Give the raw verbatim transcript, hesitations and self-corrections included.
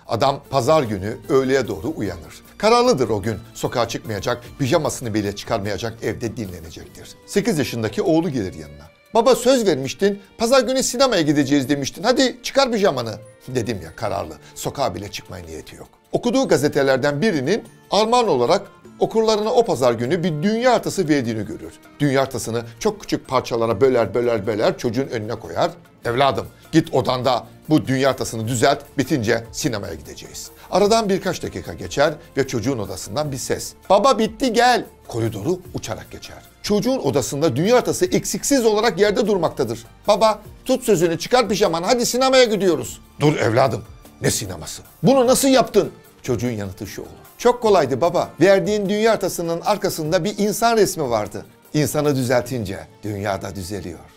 Adam pazar günü öğleye doğru uyanır. Kararlıdır o gün. Sokağa çıkmayacak, pijamasını bile çıkarmayacak, evde dinlenecektir. sekiz yaşındaki oğlu gelir yanına. Baba söz vermiştin, pazar günü sinemaya gideceğiz demiştin. Hadi çıkar pijamanı. Dedim ya, kararlı. Sokağa bile çıkmaya niyeti yok. Okuduğu gazetelerden birinin Alman olarak okurlarına o pazar günü bir dünya haritası verdiğini görür. Dünya haritasını çok küçük parçalara böler böler böler çocuğun önüne koyar. Evladım git odanda bu dünya haritasını düzelt, bitince sinemaya gideceğiz. Aradan birkaç dakika geçer ve çocuğun odasından bir ses. Baba bitti gel. Koridoru uçarak geçer. Çocuğun odasında dünya haritası eksiksiz olarak yerde durmaktadır. Baba tut sözünü, çıkar pijamanı, hadi sinemaya gidiyoruz. Dur evladım, ne sineması? Bunu nasıl yaptın? Çocuğun yanıtı şu olur. Çok kolaydı baba. Verdiğin dünya haritasının arkasında bir insan resmi vardı. İnsanı düzeltince dünya da düzeliyor.